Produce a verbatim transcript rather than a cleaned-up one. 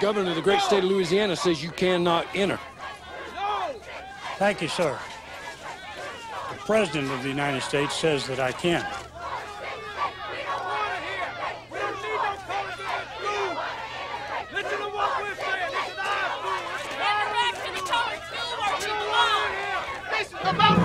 governor of the great state of Louisiana says you cannot enter. Thank you, sir. The President of the United States says that I can. About